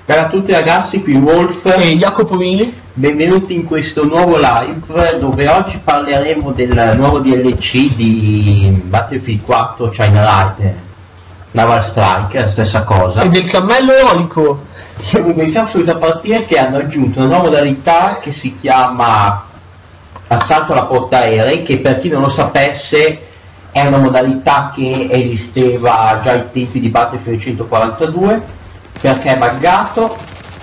Ciao a tutti ragazzi, qui Wolf e Jacopo Mini. Benvenuti in questo nuovo live dove oggi parleremo del nuovo DLC di Battlefield 4 China Naval Strike, la stessa cosa. E del cammello eolico. Comunque siamo subito a partire che hanno aggiunto una nuova modalità che si chiama assalto alla portaerei, che per chi non lo sapesse è una modalità che esisteva già ai tempi di Battlefield 142 perché è buggato.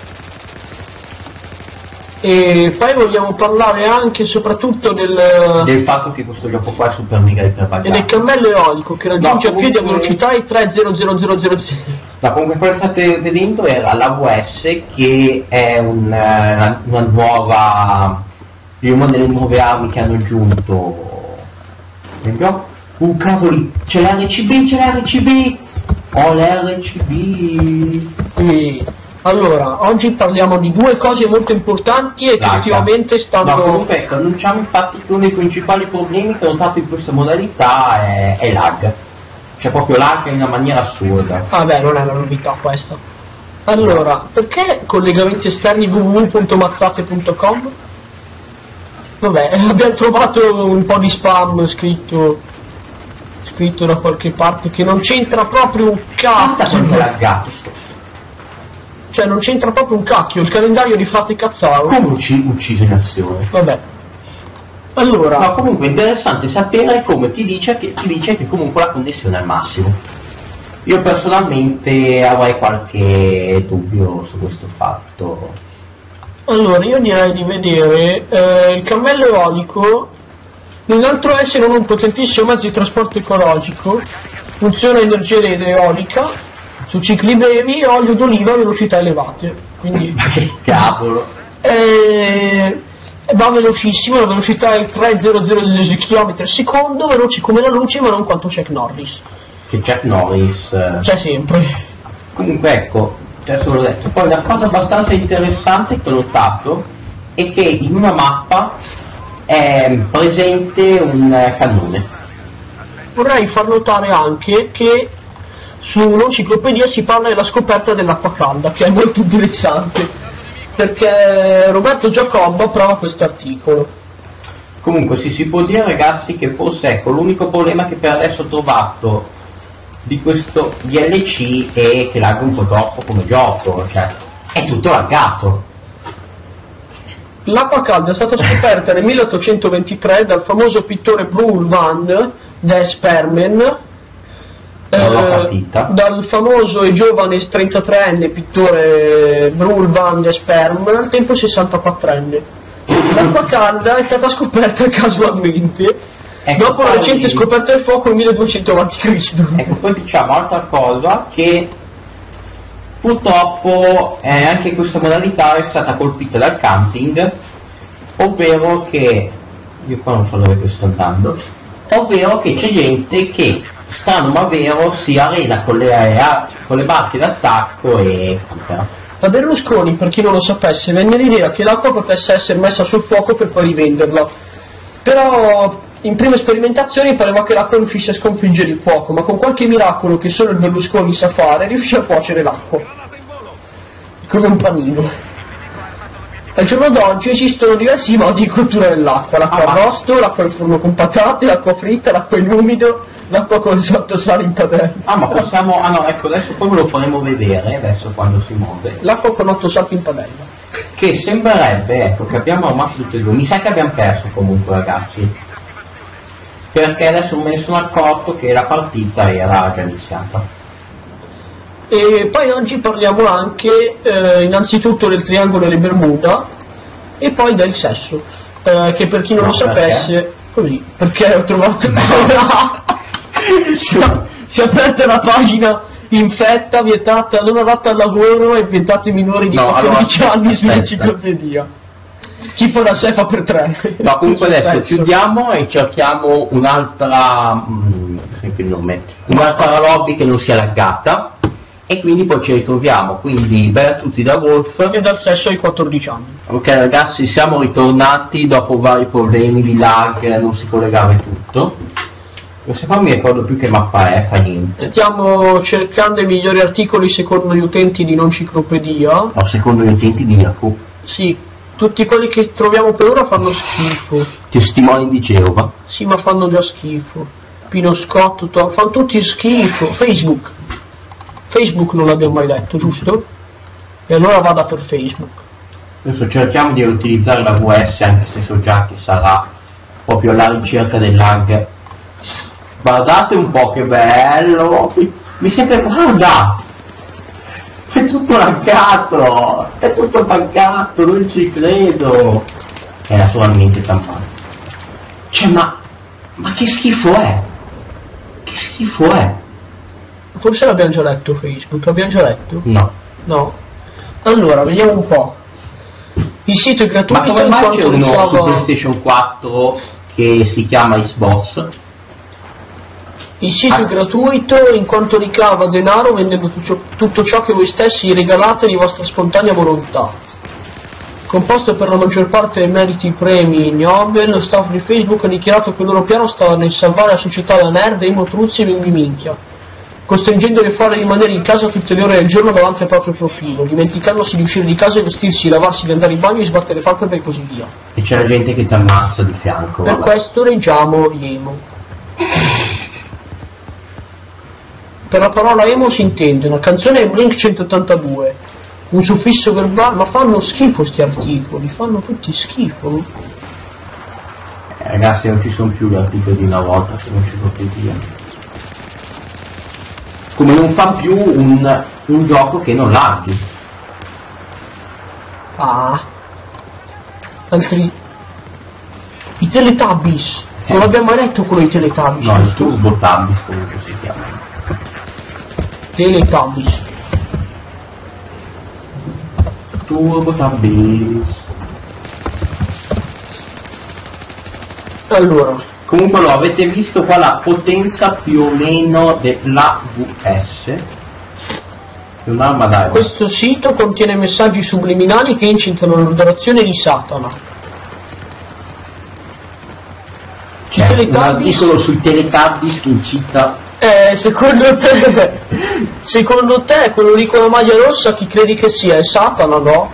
E poi vogliamo parlare anche e soprattutto del fatto che questo gioco qua è super mega iper buggato e del cammello eolico che raggiunge a piedi a velocità i 3.00000. No, comunque quello che state vedendo era l'AWS, che è una nuova, una delle nuove armi che hanno aggiunto nel gioco. Cavoli, c'è l'RCB, ho l'RCB. Allora, oggi parliamo di due cose molto importanti e che ultimamente stanno... No, comunque ecco, annunciamo infatti che uno dei principali problemi che ho notato in questa modalità è lag. C'è proprio lag in una maniera assurda. Vabbè, non è una novità questa. Allora, perché collegamenti esterni www.mazzate.com? Vabbè, abbiamo trovato un po' di spam scritto da qualche parte che non c'entra proprio un cacchio. Laggato Cioè non c'entra proprio un cacchio, il calendario di Frate Cazzaro. Come ucciso in azione. Vabbè. Allora. Ma comunque è interessante sapere come ti dice che comunque la connessione è al massimo. Io personalmente avrei qualche dubbio su questo fatto. Allora, io direi di vedere il cammello eolico. Nell'altro è se non un potentissimo mezzo di trasporto ecologico, funziona a energia eolica, su cicli brevi e olio d'oliva a velocità elevate. Quindi cavolo. Va velocissimo, la velocità è 3.000 km al secondo, veloce come la luce ma non quanto Chuck Norris. Che Chuck Norris c'è sempre. Comunque ecco, adesso l'ho detto. Poi una cosa abbastanza interessante che ho notato è che in una mappa è presente un cannone. Vorrei far notare anche che su un'enciclopedia si parla della scoperta dell'acqua calda, che è molto interessante, perché Roberto Giacobbo approva questo articolo. Comunque si può dire ragazzi che forse ecco l'unico problema che per adesso ho trovato di questo DLC è che lagga un po' troppo come gioco, cioè è tutto laggato. L'acqua calda è stata scoperta nel 1823 dal famoso pittore Brul van der Spermen, dal famoso e giovane 33enne pittore Brul van der Spermen, al tempo 64enne. L'acqua calda è stata scoperta casualmente, ecco, dopo la recente scoperta del fuoco nel 1200 a.C. Ecco, poi diciamo altra cosa, che purtroppo anche questa modalità è stata colpita dal camping, ovvero che, io qua non so dove sto andando, ovvero che c'è gente che, strano ma vero, si arena con le barche d'attacco e campera. A Berlusconi, per chi non lo sapesse, venne l'idea che l'acqua potesse essere messa sul fuoco per poi rivenderla, però in prime sperimentazioni pareva che l'acqua riuscisse a sconfiggere il fuoco, ma con qualche miracolo che solo il Berlusconi sa fare riuscì a cuocere l'acqua come un panino. Al giorno d'oggi esistono diversi modi di cottura dell'acqua: l'acqua arrosto, l'acqua al forno con patate, l'acqua fritta, l'acqua in umido, l'acqua con sottosale in padella. Ma possiamo... no, ecco, adesso poi ve lo faremo vedere, adesso quando si muove. L'acqua con 8 salti in padella. Che sembrerebbe, ecco, che abbiamo armato tutte e due. Mi sa che abbiamo perso comunque ragazzi, perché adesso me ne sono accorto che la partita era già iniziata. E poi oggi parliamo anche innanzitutto del triangolo delle Bermuda e poi del sesso, che per chi non lo sapesse, così, perché ho trovato si è aperta la pagina infetta, vietata, non adatta al lavoro e vietata ai minori di 14 anni sull'enciclopedia. Chi fa da sé fa per 3. No, comunque adesso chiudiamo e cerchiamo un'altra lobby che non sia laggata e quindi poi ci ritroviamo. Quindi bene a tutti da Wolf e dal sesso ai 14 anni. Ok ragazzi, siamo ritornati dopo vari problemi di lag, non si collegava tutto. Questa qua mi ricordo più che mappa è, fa niente. Stiamo cercando i migliori articoli secondo gli utenti di Nonciclopedia. No, secondo gli utenti di Yahoo. Sì, tutti quelli che troviamo per ora fanno schifo. Testimoni di Geova. Sì, ma fanno già schifo. Pino Scott, fanno tutti schifo. Facebook non l'abbiamo mai letto, giusto? E allora vada per Facebook. Adesso cerchiamo di utilizzare la VS, anche se so già che sarà proprio alla ricerca del lag. Guardate un po' che bello, mi sembra, guarda, è tutto laggato, è tutto buggato, non ci credo. È naturalmente tampato. Cioè, ma che schifo è? Che schifo è? Forse l'abbiamo già letto Facebook, l'abbiamo già letto? No. No. Allora, vediamo un po'. Il sito è gratuito. Ma come mai c'è uno ritrova... su PlayStation 4 che si chiama Xbox? Il sito è gratuito in quanto ricava denaro vendendo tutto ciò che voi stessi regalate di vostra spontanea volontà. Composto per la maggior parte dei meriti premi Nobel, lo staff di Facebook ha dichiarato che il loro piano stava nel salvare la società da nerd, emo, truzzi e bimbi minchia, costringendoli a fare rimanere in casa tutte le ore del giorno davanti al proprio profilo, dimenticandosi di uscire di casa e vestirsi, lavarsi, di andare in bagno e sbattere palpebre e così via. E c'è la gente che ti ammassa di fianco. Per questo leggiamo emo. Per la parola emo si intende una canzone Blink 182, un suffisso verbale, ma fanno schifo sti articoli, fanno tutti schifo. Ragazzi, non ci sono più gli articoli di una volta, se non ci potete dire. Come non fa più un gioco che non laghi. Altri. I Teletubbies. Non abbiamo mai letto quello di Teletubbies. No, il Turbo Tabbies comunque si chiama. Teletubbies. Turbo Tabbies. Allora. Comunque lo avete visto qua la potenza più o meno della VS. Un'arma dai. Questo sito contiene messaggi subliminali che incitano all'adorazione di Satana. Un articolo sui Teletubbies che incita. Secondo te quello lì con la maglia rossa chi credi che sia? È Satana, no?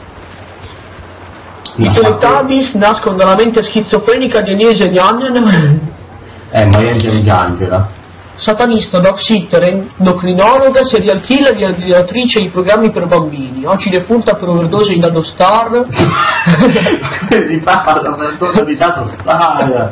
I Teletubbies nascono dalla mente schizofrenica di Agnese Dianen. Maria Angela. Satanista, dog sitter, endocrinologa, serial killer e ideatrice di programmi per bambini. Oggi defunta per overdose in Dado Star. Mi fa l'overdose di Dado Star.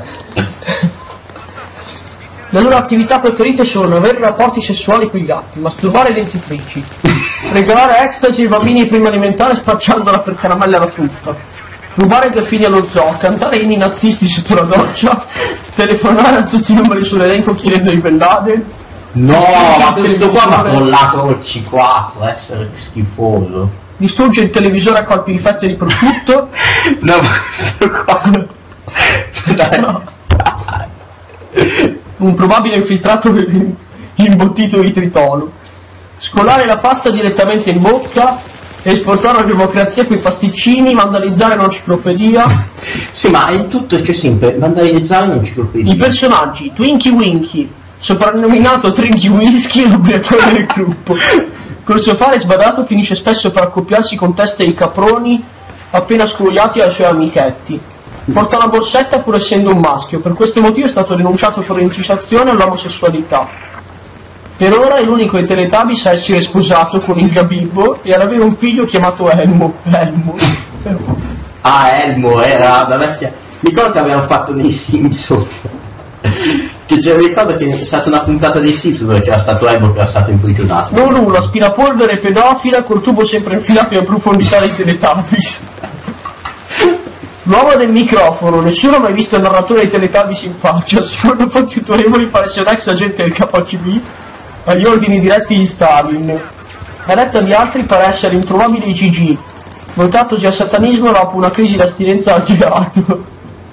Le loro attività preferite sono avere rapporti sessuali con i gatti, masturbare i dentifrici, regalare ecstasy ai bambini prima alimentare spacciandola per caramelle alla frutta, rubare delfini allo zoo, cantare inni nazisti sotto la doccia, telefonare a tutti i numeri sull'elenco chiedendo di Bin Laden. No, ma questo qua mi ha trollato col C4, essere schifoso. Distrugge il televisore a colpi di fette di prosciutto. No, ma questo qua. Dai. No. Un probabile infiltrato imbottito di tritolo. Scolare la pasta direttamente in bocca, esportare la democrazia con i pasticcini, vandalizzare l'enciclopedia. Sì, ma il tutto c'è sempre, vandalizzare l'enciclopedia. I personaggi, Twinkie Winky, soprannominato Trinky Whisky, l'ubriacone del gruppo. Col suo fare sbadato finisce spesso per accoppiarsi con teste di caproni appena scrogliati dai suoi amichetti. Porta una borsetta pur essendo un maschio, per questo motivo è stato denunciato per incitazione all'omosessualità. Per ora è l'unico dei Teletubbies a essere sposato con il Gabibbo e ad avere un figlio chiamato Elmo. Elmo era la vecchia. Mi ricordo che avevano fatto dei Simpson. Che mi ricordo che è stata una puntata dei Simpson dove c'era stato Elmo che era stato imprigionato. Lulu, l'aspirapolvere pedofila col tubo sempre infilato in profondità dei Teletubbies. L'uomo del microfono, nessuno ha mai visto il narratore dei Teletubbies in faccia, secondo fonti autorevoli pare sia un ex agente del KGB agli ordini diretti di Stalin. La retta di altri pare essere introvabile GG, voltatosi al satanismo dopo una crisi d'astinenza al gelato.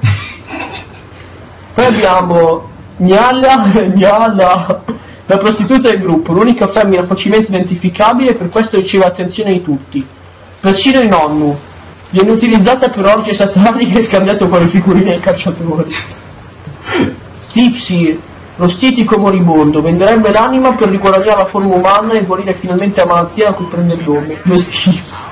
Poi abbiamo Gnalla, la prostituta del gruppo, l'unica femmina facilmente identificabile e per questo riceve attenzione di tutti. Persino i nonnu. Viene utilizzata per orgie sataniche e scambiato con le figurine ai calciatori. Stipsy, Lo stitico moribondo venderebbe l'anima per riguadagnare la forma umana e guarire finalmente la malattia da cui prende il nome. Lo Steves.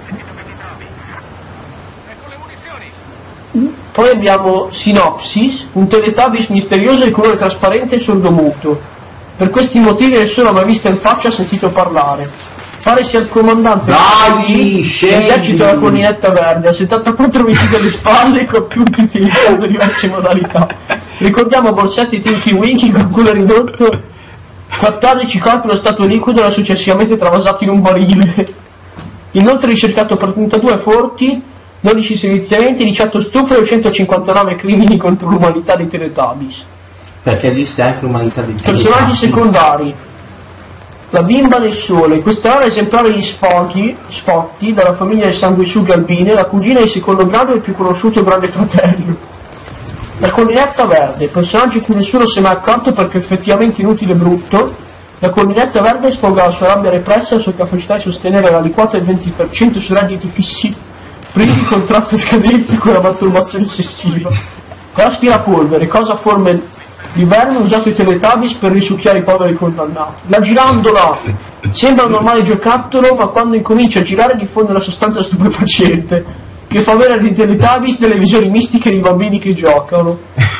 Poi abbiamo Sinopsis, un Teletubbies misterioso di colore trasparente e sordomuto. Per questi motivi nessuno ha mai visto in faccia o sentito parlare. Pare sia il comandante dell'esercito della collinetta verde, ha 74 mesi alle spalle e compiuti utilizzando diverse modalità. Ricordiamo borsetti Tinky Winky con culo ridotto, 14 corpi allo stato liquido e successivamente travasati in un barile. Inoltre ricercato per 32 furti, 12 seviziamenti, 18 stupri e 159 crimini contro l'umanità di Teletubbies. Perché esiste anche l'umanità di Teletubbies. Personaggi secondari. La bimba del sole, questa rara esemplare di Sfotti, dalla famiglia dei sanguisughe albine, la cugina di secondo grado e il più conosciuto grande fratello. La collinetta verde, personaggio cui nessuno si è mai accorto perché effettivamente inutile e brutto. La collinetta verde sfoga la sua rabbia repressa e la sua capacità di sostenere la liquata del 20% su redditi fissi, primi contratti a scadenza con la masturbazione ossessiva. L'aspirapolvere, cosa a forme di verme usato i Teletubbies per risucchiare i poveri condannati. La girandola sembra un normale giocattolo, ma quando incomincia a girare diffonde una sostanza stupefacente che fa avere ai Teletubbies delle visioni mistiche di bambini che giocano.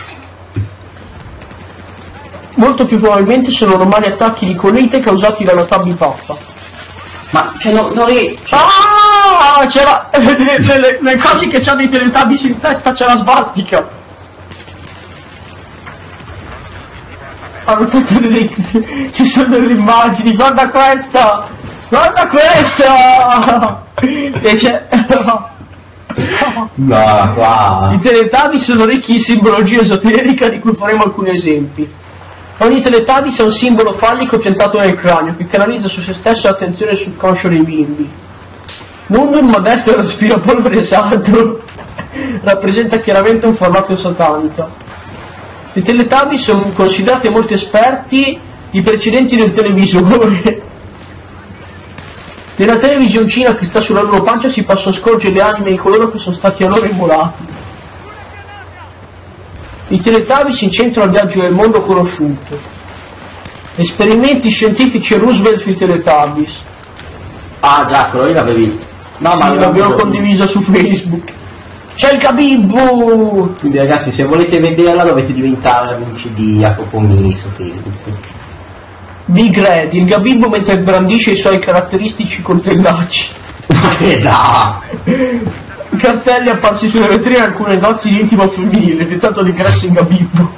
Molto più probabilmente sono normali attacchi di colite causati dalla Tubby Pappa. Ma cioè c'era le cose che c'hanno i Teletubbies in testa, c'è la svastica. Ci sono delle immagini, guarda questa e c'è no, wow. I Teletubbies sono ricchi di simbologia esoterica di cui faremo alcuni esempi. Ogni Teletubbies è un simbolo fallico piantato nel cranio che canalizza su se stesso l'attenzione subconscio dei bimbi. Nundun, ma destro è lo spirapolvere saldo rappresenta chiaramente un formato satanica. I Teletubbies sono considerati molti esperti i precedenti del televisore. Nella televisioncina che sta sulla loro pancia si possono scorgere le anime di coloro che sono stati a loro immolati. I Teletubbies incentrano il viaggio del mondo conosciuto. Esperimenti scientifici Roosevelt sui Teletubbies. Ah già, quello lì l'avevi. No, sì, ma l'abbiamo condiviso su Facebook. C'è il Gabibbo! Quindi ragazzi, se volete vederla dovete diventare amici di Jacopomi su Facebook. Big Red, il Gabibbo mentre brandisce i suoi caratteristici coltellacci. Ma che da! Cartelli apparsi sulle vetrine in alcuni negozi di intimo femminile, vietato l'ingresso in Gabibbo.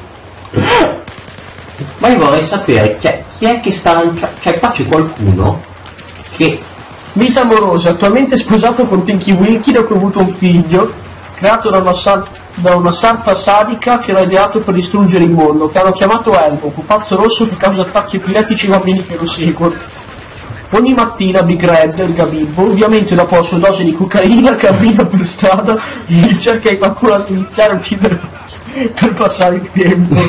Ma io vorrei sapere, cioè, chi è che sta lanciando. Cioè, qua c'è qualcuno che. Vita amorosa, attualmente sposato con Tinky Winky, da cui ha avuto un figlio, creato da una sarta sadica che l'ha ideato per distruggere il mondo, che hanno chiamato Elmo, pupazzo rosso che causa attacchi epilettici ai bambini che lo seguono. Ogni mattina Big Red, il Gabibbo, ovviamente dopo la sua dose di cocaina, cammina per strada e cerca di qualcuno a iniziare a uccidere per passare il tempo.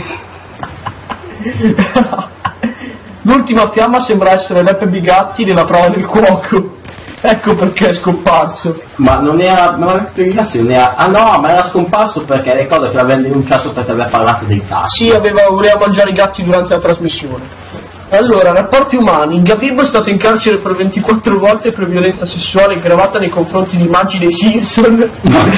L'ultima fiamma sembra essere Leppe Bigazzi della prova del cuoco. Ecco perché è scomparso. Ma non era. Ma non era. Ah no, ma era scomparso perché ricordo che l'aveva denunciato perché aveva parlato dei tassi. Sì, voleva mangiare i gatti durante la trasmissione. Allora, rapporti umani. Il Gabibbo è stato in carcere per 24 volte per violenza sessuale aggravata nei confronti di Maggi dei Simpson.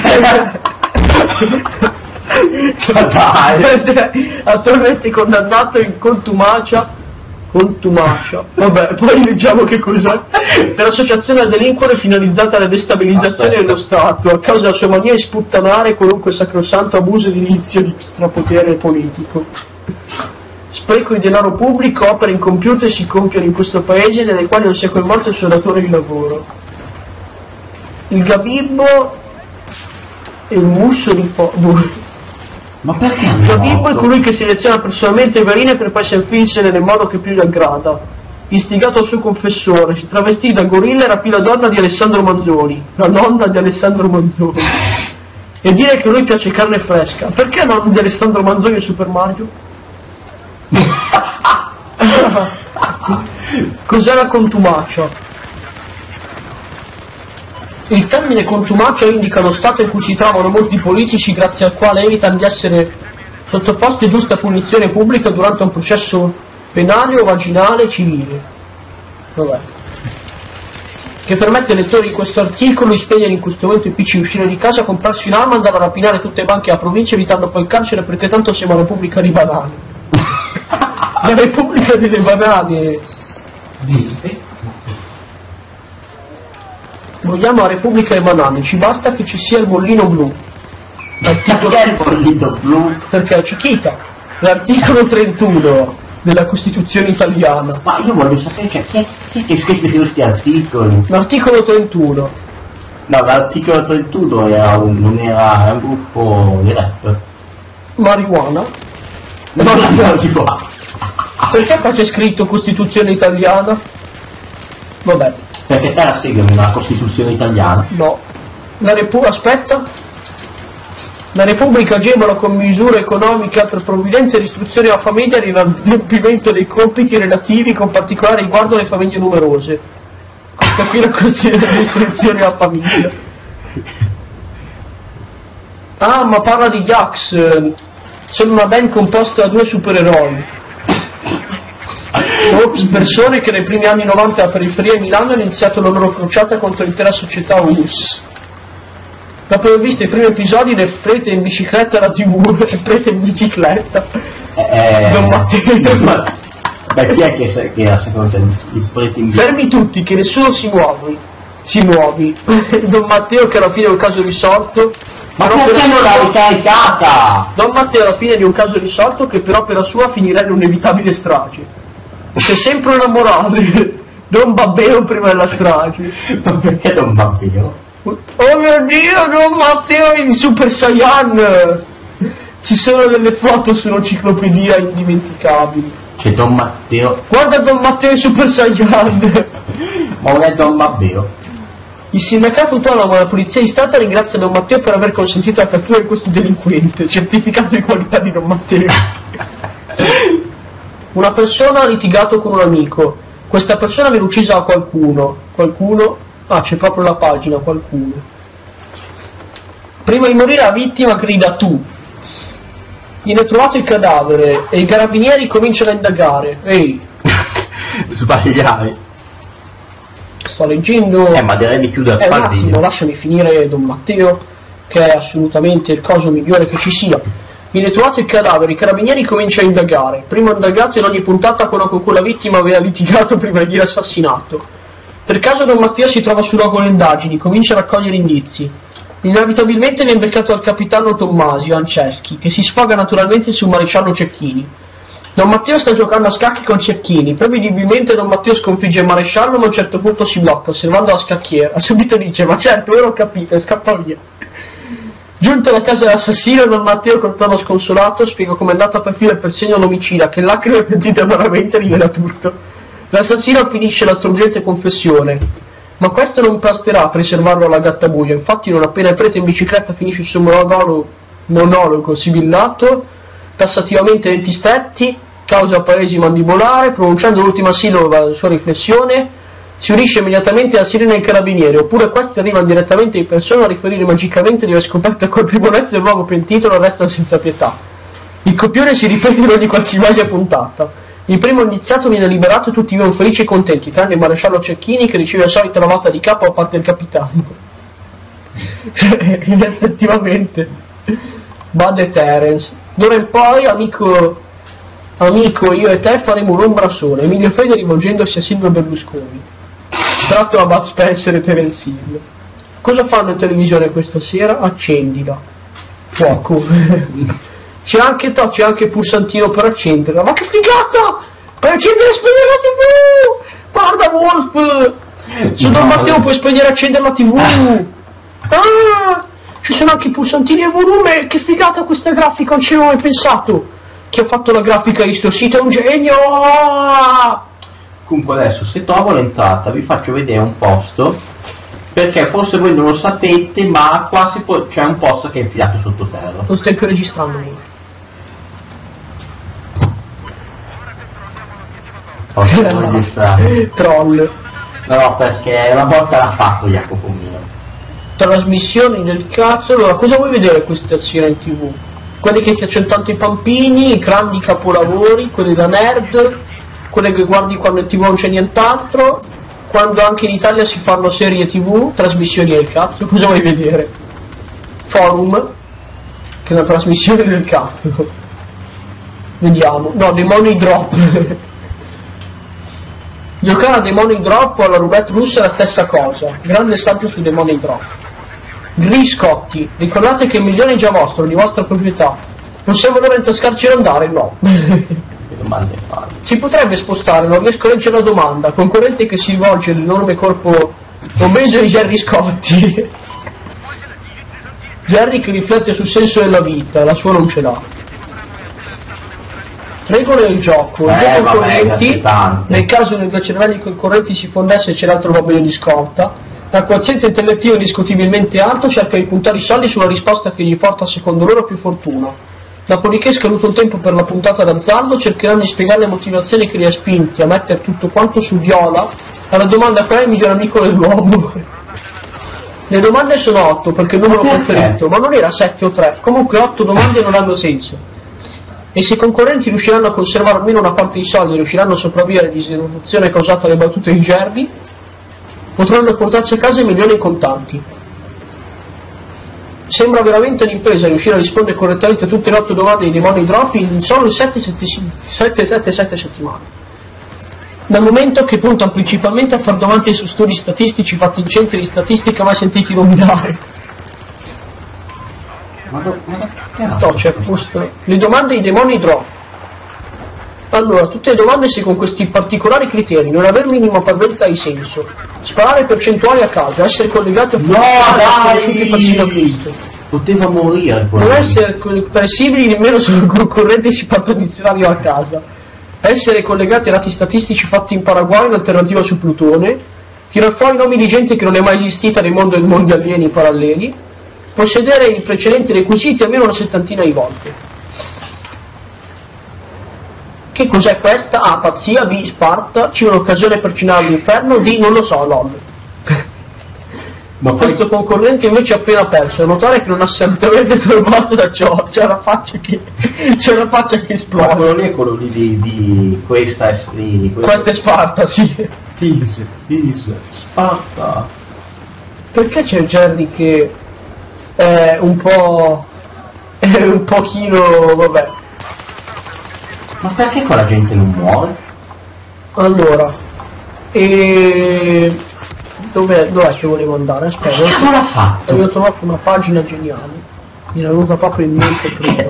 Attualmente condannato in contumacia. Vabbè, poi leggiamo che cos'è. Per associazione a delinquere finalizzata alla destabilizzazione dello Stato a causa della sua mania di sputtanare qualunque sacrosanto abuso edilizio di strapotere politico. Spreco di denaro pubblico, opere incompiute si compiono in questo paese nelle quali non sia coinvolto il suo datore di lavoro. Il Gabibbo e il musso di Ma perché? Il Gabibbo è colui che seleziona personalmente le veline per poi servirsene nel modo che più gli aggrada. Istigato al suo confessore, si travestì da gorilla e rapì la donna di Alessandro Manzoni, la nonna di Alessandro Manzoni. E dire che a lui piace carne fresca. Perché non di Alessandro Manzoni e Super Mario? Cos'è la contumacia? Il termine contumacia indica lo stato in cui si trovano molti politici grazie al quale evitano di essere sottoposti a giusta punizione pubblica durante un processo penale o vaginale civile. Vabbè. Che permette ai lettori di questo articolo di spegnere in questo momento i PC, uscire di casa, comprarsi un'arma, andare a rapinare tutte le banche della provincia, evitando poi il carcere, perché tanto siamo la Repubblica dei banani. La Repubblica delle banane. Vogliamo la Repubblica dei banani, ci basta che ci sia il bollino blu. Perché il bollino blu? Perché è Cichita. L'articolo 31 della Costituzione italiana. Ma io voglio sapere, cioè, chi è che scrive questi articoli? L'articolo 31. No, l'articolo 31 non era un gruppo di rap. Marijuana. Non si può. Perché qua c'è scritto Costituzione italiana? Vabbè. Perché te la segui una Costituzione italiana? No. Aspetta. La Repubblica agevola con misure economiche e altre provvidenze l'istruzione alla famiglia e l'adempimento dei compiti relativi, con particolare riguardo alle famiglie numerose. Questa qui è la considera l'istruzione alla famiglia. Ah, ma parla di Jax. Sono una band composta da 2 supereroi. Ops, persone che nei primi anni 90 alla periferia di Milano hanno iniziato la loro crociata contro l'intera società US. Dopo aver visto i primi episodi del prete in bicicletta alla TV, il prete in bicicletta, Don Matteo. Beh, chi è che ha secondo te il prete in bicicletta? Fermi tutti, che nessuno si muovi. Don Matteo che alla fine è un caso risolto. Ma perché non l'ha ricaricata? Don Matteo alla fine di un caso risolto che però per la sua finirà in un'inevitabile strage. C'è sempre una morale. Don Babbeo prima della strage. Ma perché Don Matteo? Oh mio Dio, Don Matteo in Super Saiyan! Ci sono delle foto sull'enciclopedia indimenticabili. C'è Don Matteo. Guarda Don Matteo in Super Saiyan! Ma non è Don Matteo. Il sindacato autonomo della polizia di Stato ringrazia Don Matteo per aver consentito la cattura di questo delinquente. Certificato di qualità di Don Matteo. Una persona ha litigato con un amico. Questa persona viene uccisa da qualcuno. Qualcuno? Ah, c'è proprio la pagina, qualcuno. Prima di morire la vittima grida tu. Viene trovato il cadavere e i carabinieri cominciano a indagare. Ehi. Sbagliai. Sto leggendo. Ma direi di chiudere qua il attimo, video. lasciami finire Don Matteo, che è assolutamente il coso migliore che ci sia. Viene trovato il cadavere, i carabinieri cominciano a indagare. Primo indagato in ogni puntata quello con cui la vittima aveva litigato prima di dire assassinato. Per caso Don Matteo si trova sul luogo delle indagini, comincia a raccogliere indizi. Inevitabilmente viene beccato dal capitano Tommasio Anceschi, che si sfoga naturalmente sul maresciallo Cecchini. Don Matteo sta giocando a scacchi con Cecchini. Prevedibilmente Don Matteo sconfigge il maresciallo, ma a un certo punto si blocca, osservando la scacchiera. Subito dice, ma certo, io l'ho capito, e scappa via. Giunto alla casa dell'assassino, Don Matteo, col tono sconsolato, spiega come è andata per filo e per segno l'omicida, che lacrime pentite amaramente rivela tutto. L'assassino finisce la struggente confessione, ma questo non basterà a preservarlo alla gattabuia. Infatti non appena il prete in bicicletta finisce il suo monologo sibillato, tassativamente denti stretti, causa paresi mandibolare, pronunciando l'ultima sillaba della sua riflessione, si unisce immediatamente alla sirena dei carabinieri, oppure questi arrivano direttamente in persona a riferire magicamente di aver scoperto con colpevolezza il nuovo pentito e lo arrestano senza pietà. Il copione si ripete in ogni qualsivoglia puntata. Il primo iniziato viene liberato e tutti vivono felici e contenti, tranne il maresciallo Cecchini che riceve la solita lavata di capo a parte il capitano. Effettivamente. Bud e Terence. D'ora in poi, amico, io e te faremo un'ombra sola. Emilio Fede rivolgendosi a Silvio Berlusconi. Tratto da Bud Spencer e Terence Hill. Cosa fanno in televisione questa sera? Accendila. Fuoco. C'è anche il pulsantino per accenderla. Ma che figata! Per accendere e spegnere la TV! Guarda Wolf! Su Don Matteo puoi spegnere e accendere la TV! Ah! Ci sono anche i pulsantini e il volume! Che figata questa grafica! Non ci avevo mai pensato! Chi ha fatto la grafica di sto sito è un genio! Comunque adesso, se trovo l'entrata, vi faccio vedere un posto, perché forse voi non lo sapete, ma qua c'è un posto che è infilato sottoterra. Lo stai più registrando, Wolf. Posso registrare? Troll. No, perché una volta l'ha fatto Jacopo mio. Trasmissioni del cazzo. Allora, cosa vuoi vedere questa sera in TV? quelli che piacciono tanto i pampini, i grandi capolavori, quelli da nerd, quelle che guardi quando in TV non c'è nient'altro, quando anche in Italia si fanno serie TV, trasmissioni del cazzo, cosa vuoi vedere? Forum, che è una trasmissione del cazzo. Vediamo, no, dei Money Drop. Giocare a dei Money Drop o alla roulette russa è la stessa cosa, grande saggio su dei Money Drop. Griscotti, ricordate che il milione è già vostro, di vostra proprietà. Possiamo allora intascarci e andare? No. Domande fatte. Si potrebbe spostare, non riesco a leggere la domanda. Concorrente che si rivolge all'enorme corpo obeso di Jerry Scotti. Jerry che riflette sul senso della vita, la sua non ce l'ha. Regole del gioco, i due concorrenti, nel caso che i due cervelli concorrenti si fondesse e c'è l'altro robot di scorta, la quoziente intellettivo indiscutibilmente alto cerca di puntare i soldi sulla risposta che gli porta secondo loro più fortuna. Dopodiché, scaduto il tempo per la puntata d'azzardo, cercheranno di spiegare le motivazioni che li ha spinti a mettere tutto quanto su Viola alla domanda qual è il miglior amico dell'uomo. Le domande sono 8 perché il numero preferito, ma non era 7 o 3, comunque 8 domande non hanno senso. E se i concorrenti riusciranno a conservare almeno una parte dei soldi e riusciranno a sopravvivere all'isidratazione causata dalle battute di Jerry, potranno portarsi a casa i milioni in contanti. Sembra veramente un'impresa riuscire a rispondere correttamente a tutte le 8 domande dei Money Drop in solo 7 settimane. Dal momento che puntano principalmente a far domande su studi statistici fatti in centri di statistica mai sentiti nominare. Le domande dei Money Drop. Allora, tutte le domande seguono questi particolari criteri: non aver minima parvenza di senso, sparare percentuali a caso, essere collegati a sconosciuti persino a Cristo, poteva morire, non essere comprensibili nemmeno sul concorrente si parte il dizionario a casa, essere collegati a dati statistici fatti in Paraguay in alternativa su Plutone, tirar fuori nomi di gente che non è mai esistita nel mondo dei mondi alieni paralleli, possedere i precedenti requisiti almeno una settantina di volte. Che cos'è questa? A. Pazzia. B. Sparta. C. Un'occasione per cenare all'inferno. D. Non lo so, lol. Ma questo concorrente invece ha appena perso. A notare che non ha assolutamente turbato da ciò. C'è una faccia che esplode. Ma quello lì è quello lì di questa è questa è Sparta, sì. Tease, Sparta. Perché c'è Jerry che è un pochino, vabbè. Ma perché qua la gente non muore? Allora, dov'è che volevo andare? Aspetta, che cavolo ha fatto? Avevo trovato una pagina geniale, mi era venuta proprio in mente prima.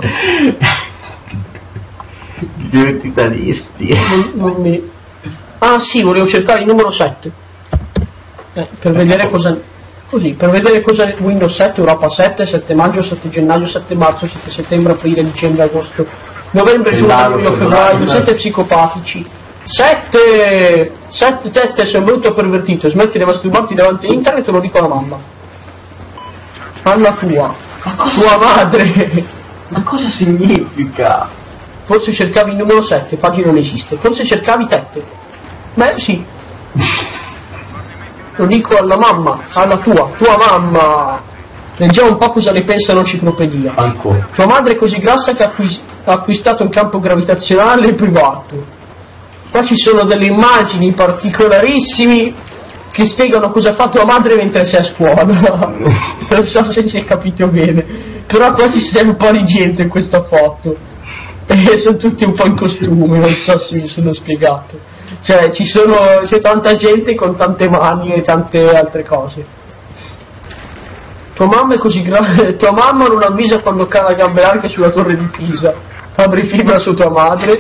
Diventi italisti. Ah sì, volevo cercare il numero 7. Per vedere cosa... Così, per vedere cosa Windows 7, Europa 7, 7 maggio, 7 gennaio, 7 marzo, 7 settembre, aprile, dicembre, agosto, novembre, giugno, luglio, febbraio, 7 psicopatici. 7 sei brutto pervertito, smetti di masturbarti davanti a internet, te lo dico alla mamma. Alla tua madre. Ma cosa significa? Forse cercavi il numero 7, pagina non esiste. Forse cercavi tette. Beh sì. Lo dico alla mamma, alla tua mamma. Leggiamo un po' cosa ne pensa l'enciclopedia. Ancora. Tua madre è così grassa che ha acquistato un campo gravitazionale privato. Qua ci sono delle immagini particolarissime che spiegano cosa fa tua madre mentre sei a scuola. Non so se si è capito bene, però qua ci sei un po' di gente in questa foto e sono tutti un po' in costume, non so se mi sono spiegato. Cioè c'è tanta gente con tante mani e tante altre cose. Tua mamma è così grande, tua mamma non avvisa quando cade a gambe larghe sulla torre di Pisa. Fabri fibra su tua madre.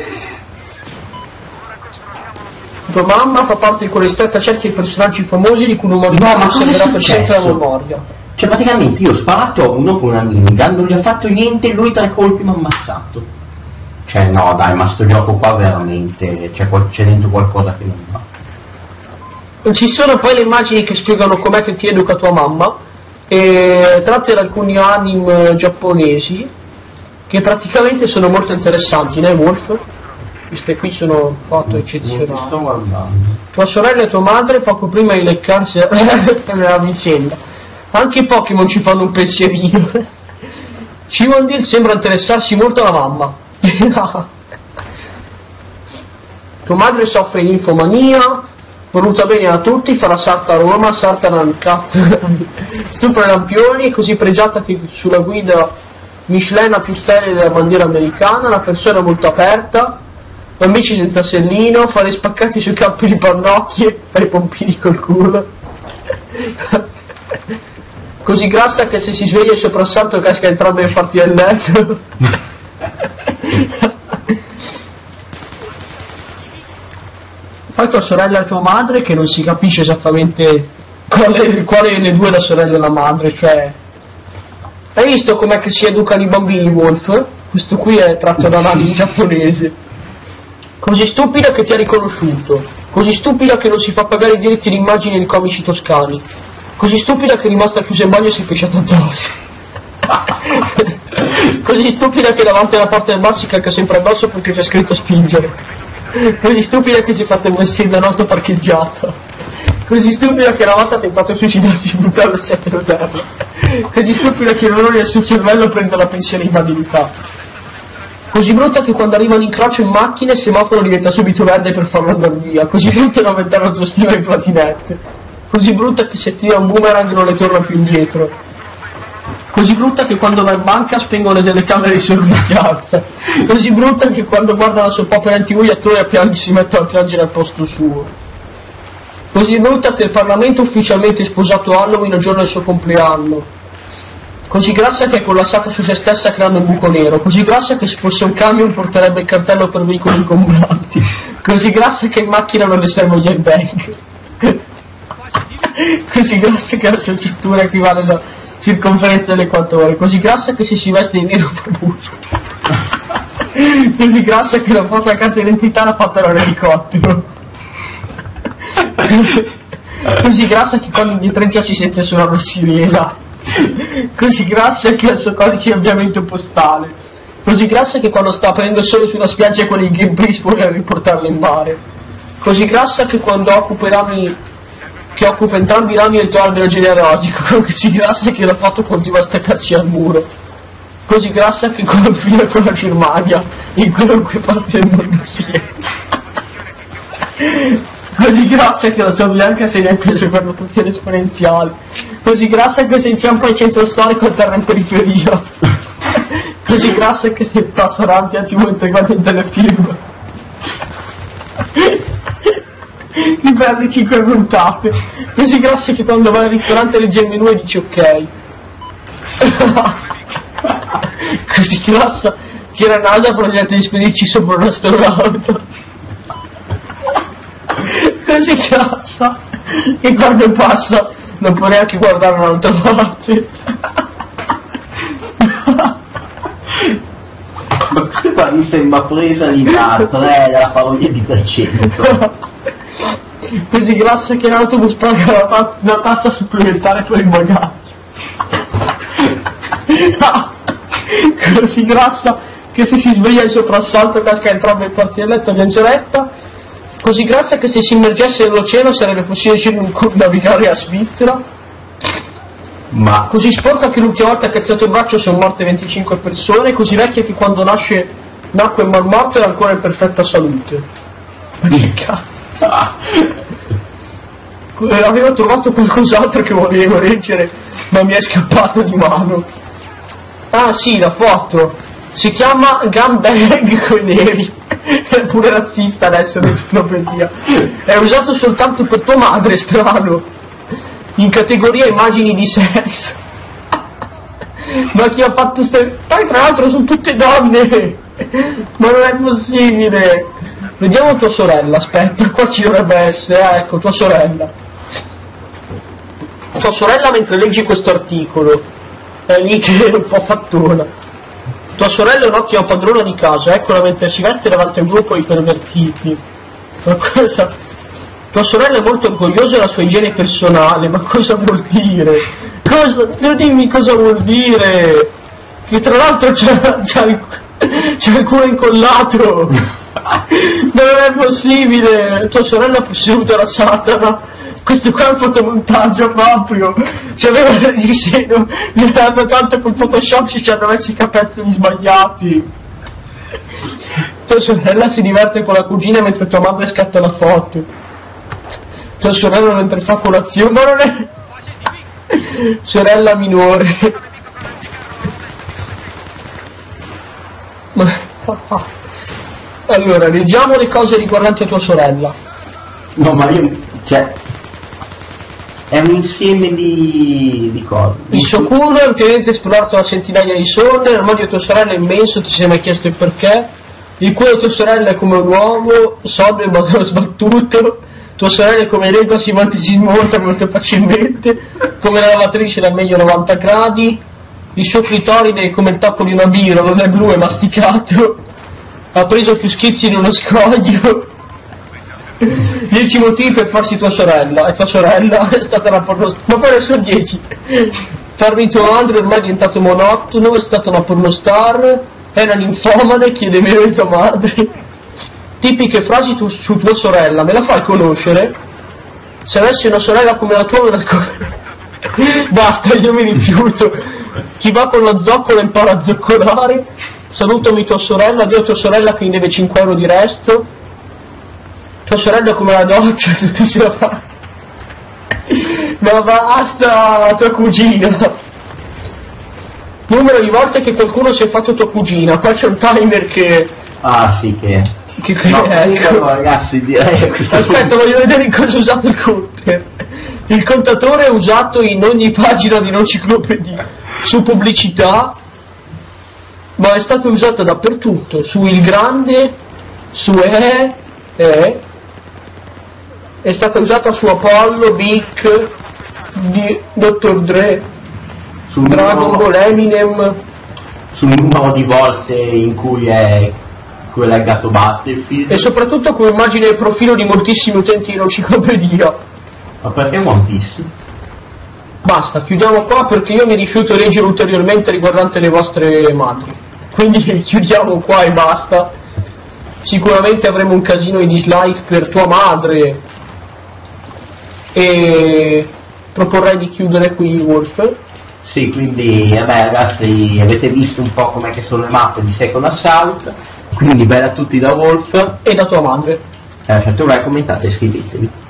Tua mamma fa parte di quella ristretta cerchia di personaggi famosi di cui un uomo conserverà per sempre la memoria. Cioè praticamente io ho sparato a uno con una minigun, non gli ho fatto niente, lui 3 colpi mi ha ammazzato. Cioè no dai, ma sto gioco qua veramente c'è dentro qualcosa che non va. Ci sono poi le immagini che spiegano com'è che ti educa tua mamma, tratte da alcuni anime giapponesi che praticamente sono molto interessanti, né Wolf? Queste qui sono foto eccezionali. Sto guardando. Tua sorella e tua madre poco prima di leccarsi nella vicenda. Anche i Pokémon ci fanno un pensierino. Civondil sembra interessarsi molto alla mamma. Tua madre soffre di ninfomania, voluta bene a tutti, farà sarta a Roma, sarta nel cazzo, sopra i lampioni, è così pregiata che sulla guida Michelin ha più stelle della bandiera americana, una persona molto aperta, amici senza sellino, fare spaccati sui campi di pannocchie, fare i pompini col culo. Così grassa che se si sveglia il soprassalto casca entrambe le parti del letto. Poi tua sorella e tua madre, che non si capisce esattamente quale delle due è la sorella e la madre, cioè... Hai visto com'è che si educano i bambini, Wolf? Questo qui è tratto da un anime giapponese. Così stupida che ti ha riconosciuto, così stupida che non si fa pagare i diritti d'immagine di comici toscani, così stupida che è rimasta chiusa in bagno e si è pesciata addosso. Così stupida che davanti alla porta del bar si cacca sempre addosso perché c'è scritto spingere. Così stupida che si è fatta il vestire da notte parcheggiata. Così stupida che una volta ha tentato di suicidarsi buttando il set per terra. Così stupida che l'orrore del suo cervello prende la pensione invalidità. Così brutta che quando arriva un incrocio in macchina il semaforo diventa subito verde per farlo andare via. Così brutta da aumentare l'autostima ai platinette. Così brutta che se tira un boomerang non le torna più indietro. Così brutta che quando va in banca spengono le telecamere di sorveglianza. Così brutta che quando guarda la soap opera in TV gli attori si mettono a piangere al posto suo. Così brutta che il Parlamento ha ufficialmente sposato Halloween il giorno del suo compleanno. Così grassa che è collassata su se stessa creando un buco nero. Così grassa che se fosse un camion porterebbe il cartello per veicoli ingombranti. Così grassa che in macchina non le serve gli airbag. Così grassa che la sua cintura equivale alla circonferenza delle 4 ore. Così grassa che se si veste di nero fa buio. Così grassa che la foto a carta d'identità l'ha fatta all'elicottero. Così grassa che quando indietreggia si sente suonare una sirena. Così grassa che ha il suo codice di avviamento postale. Così grassa che quando sta prendendo il sole sulla spiaggia con il gameplay vuole riportarlo in mare. Così grassa che quando occupa entrambi i rami del tuo albero genealogico. Così grassa che la foto continua a staccarsi al muro. Così grassa che confina con la Germania in qualunque parte del mondo sia. Così grassa che la sua bilancia segna il peso per rotazione esponenziale. Così grassa che si inciampa in centro storico e terra in periferia. Così grassa che si passa davanti a TV mentre guarda in telefilm. Di perde 5 puntate. Così grassa che quando vai al ristorante legge il menù e dici ok. Così grassa che la NASA progetta di spedirci sopra un astronauta. Così grassa che quando passa non può neanche guardare un'altra parte. Ma questa qua mi sembra presa lì da 3 della parodia di 300. Così grassa che l'autobus paga una tassa supplementare per il bagaglio. Così grassa che se si sveglia il soprassalto casca entrambe le parti del letto a viaggioletta. Così grassa che se si immergesse nell'oceano sarebbe possibile navigare a Svizzera. Ma così sporca che l'ultima volta che ha cazzato il braccio sono morte 25 persone. Così vecchia che quando nacque mal morto era ancora in perfetta salute. Ma che cazzo. Avevo trovato qualcos'altro che volevo leggere ma mi è scappato di mano. Ah sì, la foto si chiama Gumbag coi neri. È pure razzista adesso l'enciclopedia. È usato soltanto per tua madre, strano. In categoria immagini di sesso. Ma chi ha fatto poi tra l'altro sono tutte donne. Ma non è possibile. Vediamo tua sorella, aspetta, qua ci dovrebbe essere, ecco, tua sorella. Tua sorella mentre leggi questo articolo. È lì che è un po' fattona. Tua sorella è un'ottima padrona di casa, eccola mentre si veste davanti a un gruppo di pervertiti. Ma cosa? Tua sorella è molto orgogliosa della sua igiene personale, ma cosa vuol dire? Cosa? Non dimmi cosa vuol dire! Che tra l'altro c'ha il culo incollato! Non è possibile! Tua sorella è posseduta da Satana! Questo qua è un fotomontaggio proprio. C'aveva di seno, ne hanno tanto col Photoshop ci hanno messi i capezzoli sbagliati. Tua sorella si diverte con la cugina mentre tua madre scatta la foto. Tua sorella mentre fa colazione, ma non è sorella minore. Allora, leggiamo le cose riguardanti a tua sorella. No, ma io, cioè, è un insieme di cose. Il suo culo è ampiamente esplorato da centinaia di sonde, l'armadio di tua sorella è immenso, ti sei mai chiesto il perché? Il culo di tua sorella è come un uomo, sobrio ma sbattuto. Tua sorella è come l'ego, si smonta molto facilmente, come la lavatrice da meglio 90 gradi. Il suo clitoride è come il tappo di una birra, non è blu, è masticato. Ha preso più schizzi in uno scoglio. 10 motivi per farsi tua sorella. E tua sorella è stata una pornostar. Ma poi ne sono 10. Farmi tua madre ormai è diventato monotono, è stata una pornostar. Era ninfomane, chiede meno di tua madre. Tipiche frasi su tua sorella, me la fai conoscere? Se avessi una sorella come la tua me la basta, io mi rifiuto. Chi va con la zoccola impara a zoccolare. Salutami tua sorella, dio a tua sorella che mi deve 5 euro di resto. Tua sorella come la doccia, tutti se la fa. Ma basta, tua cugina. Numero di volte che qualcuno si è fatto tua cugina. Qua c'è un timer che... Ah sì, che no, ecco. No, ragazzi, direi a questo Aspetta, punto. voglio vedere in cosa è usato il counter. Il contatore è usato in ogni pagina di un'enciclopedia. Su pubblicità, ma è stato usato dappertutto. Su Il Grande, su è stata usata su Apollo, Vic, di Dr. Dre, Sul Dragon Ball, Eminem. sul numero di volte in cui è collegato Battlefield. E soprattutto come immagine il profilo di moltissimi utenti di un'enciclopedia. Ma perché One Piece? Basta, chiudiamo qua perché io mi rifiuto di leggere ulteriormente riguardante le vostre madri. Quindi chiudiamo qua e basta. Sicuramente avremo un casino di dislike per tua madre. E proporrei di chiudere qui Wolf. Sì, quindi vabbè ragazzi, avete visto un po' com'è che sono le mappe di Second Assault. Quindi bella a tutti da Wolf. E da tua madre. Lasciate un like, commentate e iscrivetevi.